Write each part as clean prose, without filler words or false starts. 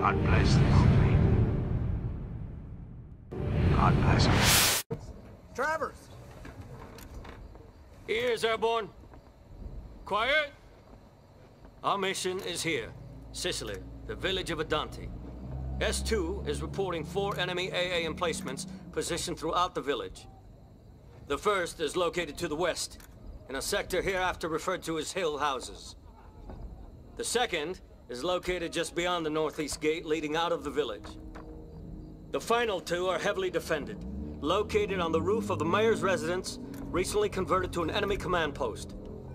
God bless this people. God bless them. Travers! Ears, Airborne. Quiet. Our mission is here. Sicily, the village of Adante. S2 is reporting 4 enemy AA emplacements positioned throughout the village. The first is located to the west, in a sector hereafter referred to as Hill Houses. The second is located just beyond the northeast gate leading out of the village. The final 2 are heavily defended, located on the roof of the mayor's residence, recently converted to an enemy command post.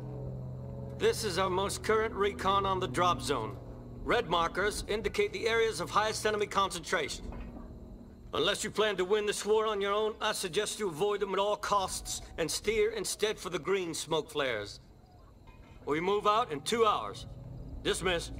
This is our most current recon on the drop zone. Red markers indicate the areas of highest enemy concentration. Unless you plan to win this war on your own, I suggest you avoid them at all costs and steer instead for the green smoke flares. We move out in 2 hours. Dismiss.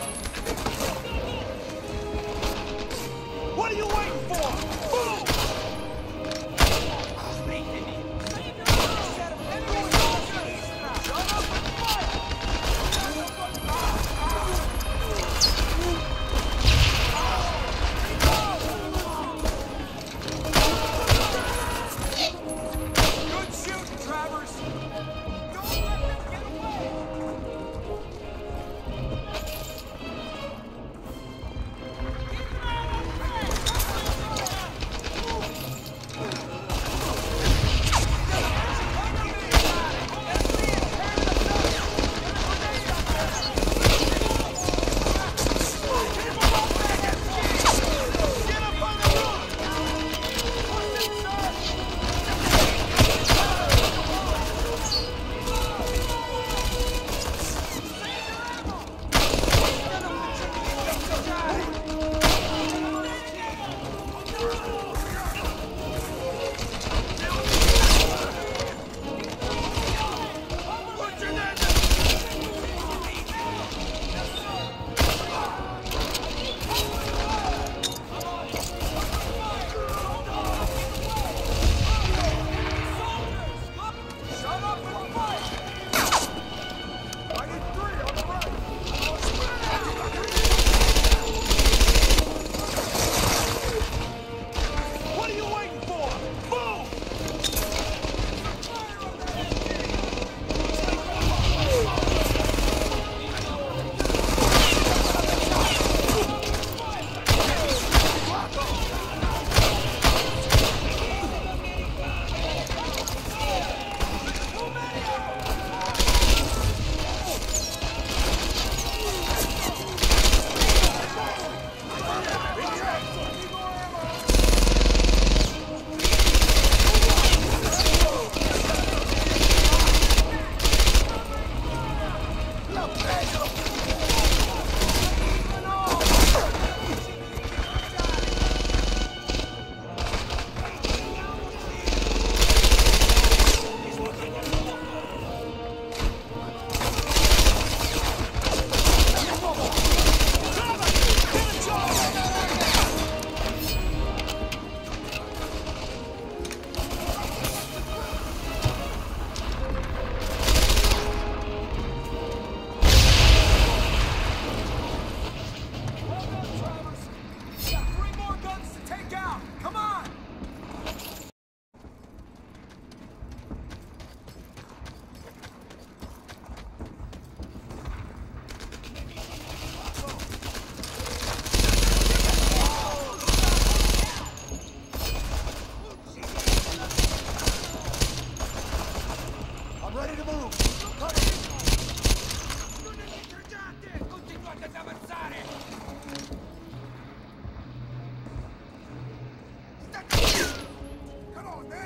What are you waiting for? Move!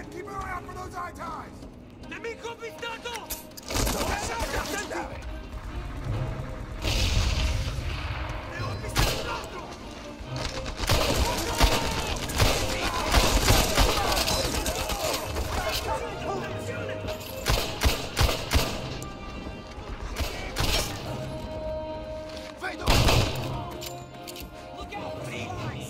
Keep an eye out for those eye ties! Nemico avvistato! Ne ho avvistato un altro! Vedo! Look out, please!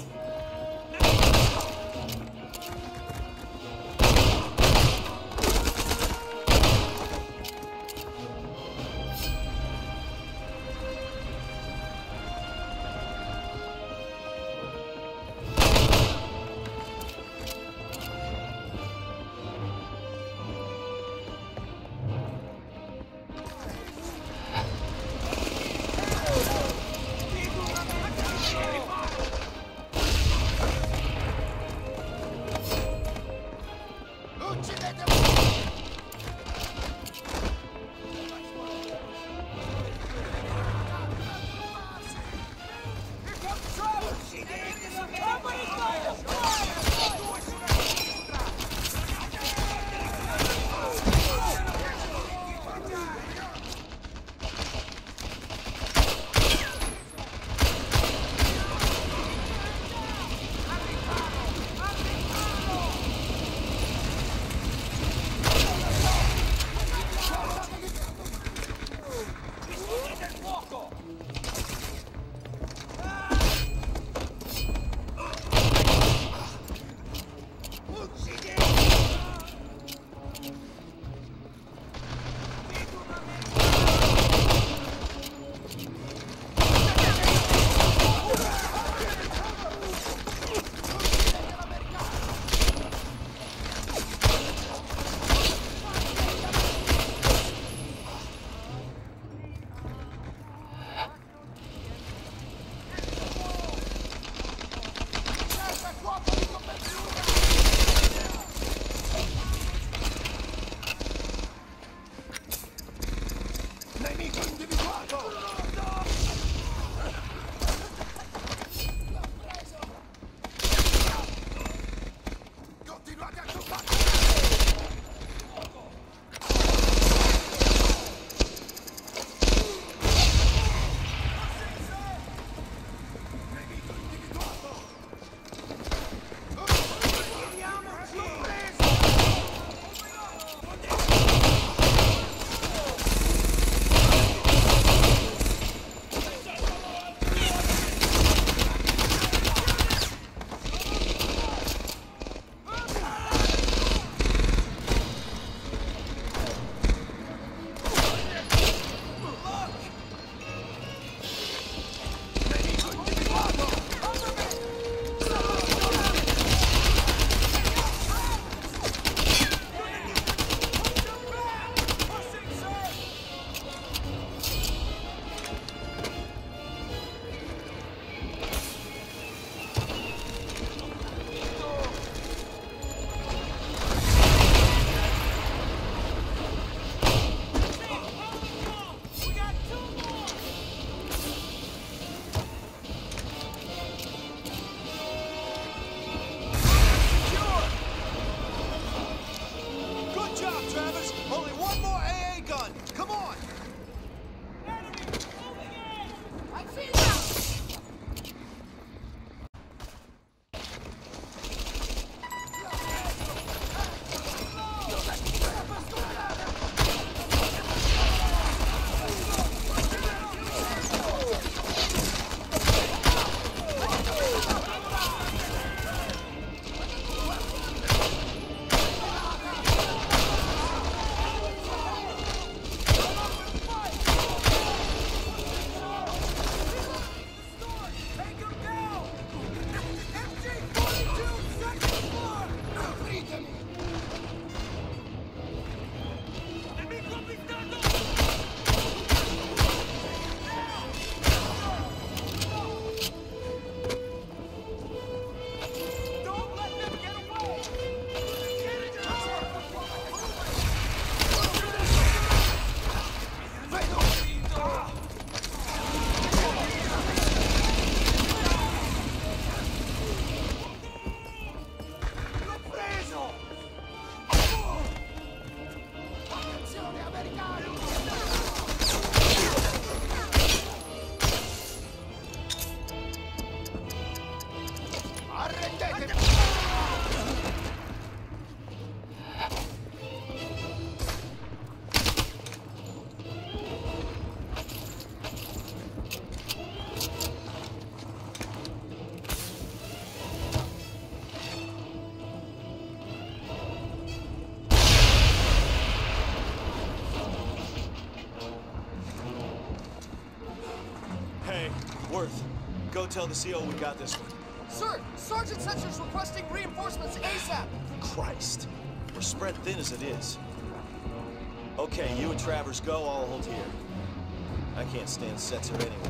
tell the CO we got this one. Sir, Sergeant Sensors requesting reinforcements ASAP. Christ. We're spread thin as it is. Okay, you and Travers go, I'll hold here. I can't stand Setzer anyway.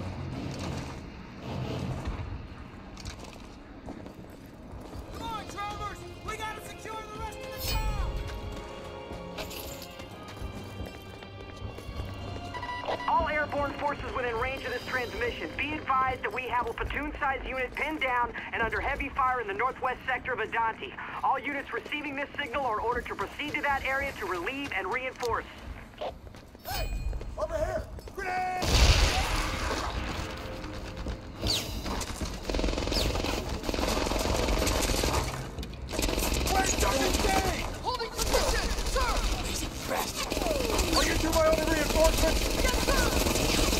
Come on, Travers! We gotta secure the rest of the town! All airborne forces within range of this transmission. Be advised that we have a platoon-sized unit pinned down and under heavy fire in the northwest sector of Adanti. All units receiving this signal are ordered to proceed to that area to relieve and reinforce. Hey! Over here! Grenade! Where's Sergeant Day? Holding position! Sir! Lazy bastard! Are you two my only reinforcements? Yes, sir!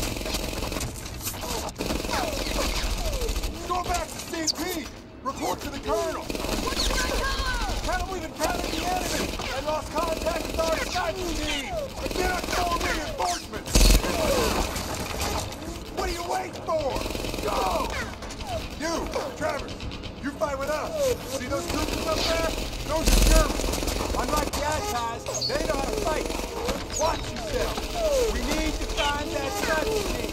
Go back to CP! Report to the Colonel! What should I tell him? Tell him we've encountered the enemy and lost contact with our Skype team! And get us more reinforcements! What are you waiting for? Go! You, Travers, you fight with us. See those troopers up there? Those are Germans. Unlike the Allies, they know how to fight. Watch yourself. We need to find that Skype team.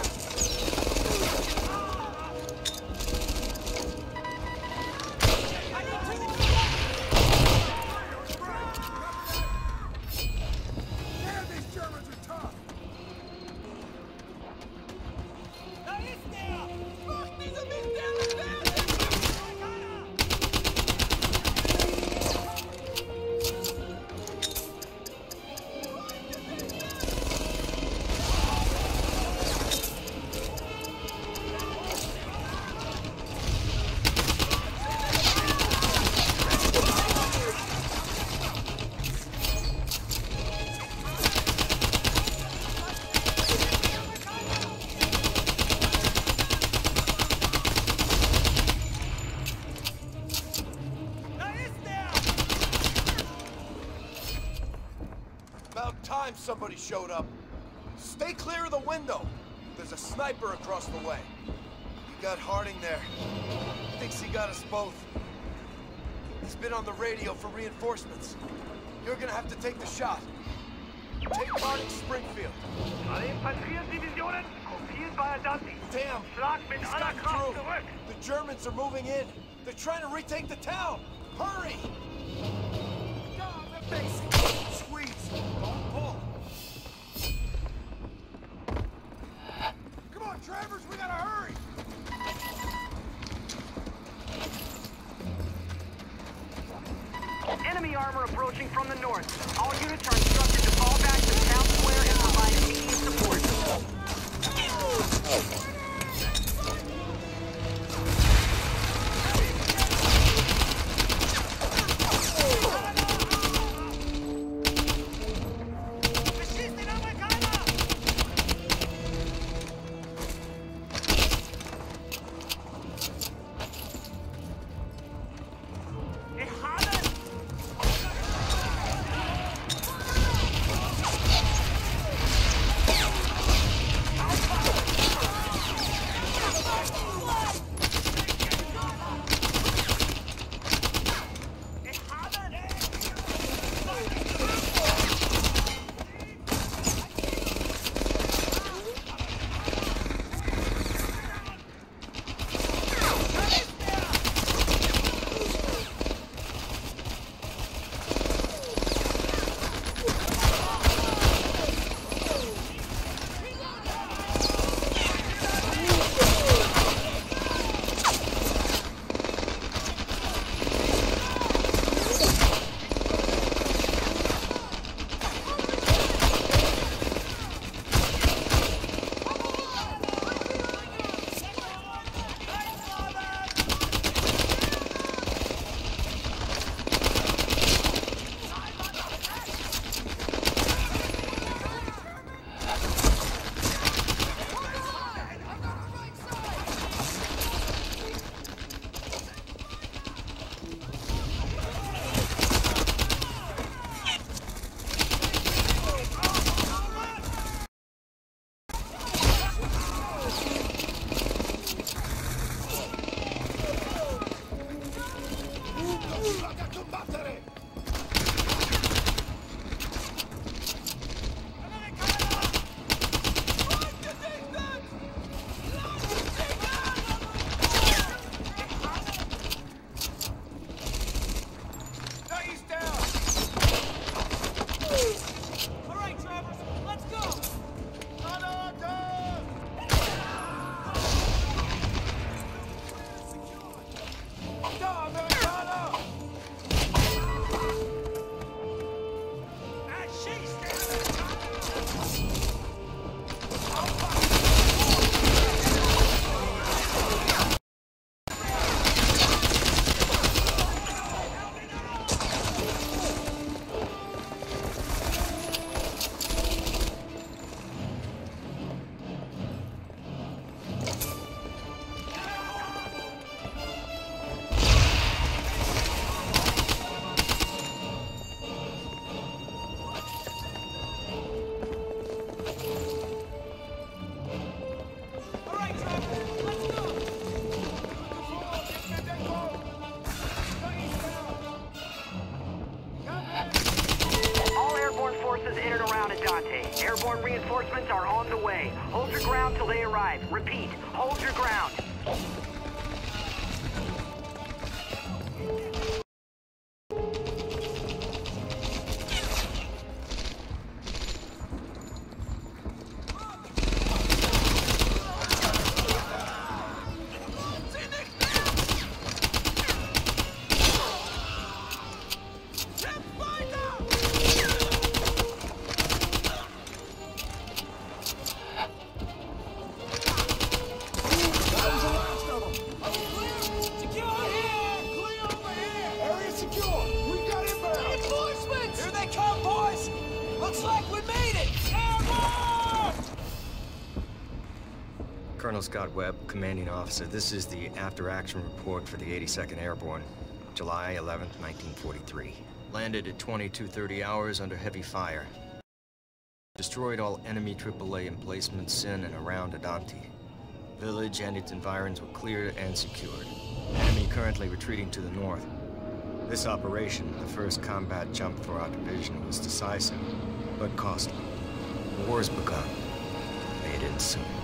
Somebody showed up. Stay clear of the window. There's a sniper across the way. You got Harding there. Thinks he got us both. He's been on the radio for reinforcements. You're gonna have to take the shot. Take Harding Springfield. Alle Infanteriedivisionen kopieren bei Adanti. Damn! Schlag mit He's aller got Kraft through. zurück. The Germans are moving in. They're trying to retake the town. Hurry! Down the base. Squeeze. Don't pull. Come on, Travers, we gotta hurry! Enemy armor approaching from the north. All units are instructed to fall back to the town square and provide immediate support. Airborne reinforcements are on the way. Hold your ground till they arrive. Repeat, hold your ground. Colonel Scott Webb, commanding officer. This is the after-action report for the 82nd Airborne, July 11th, 1943. Landed at 22:30 hours under heavy fire. Destroyed all enemy AAA emplacements in and around Adanti. Village and its environs were cleared and secured. Enemy currently retreating to the north. This operation, the first combat jump for our division, was decisive, but costly. The war has begun. May it end soon.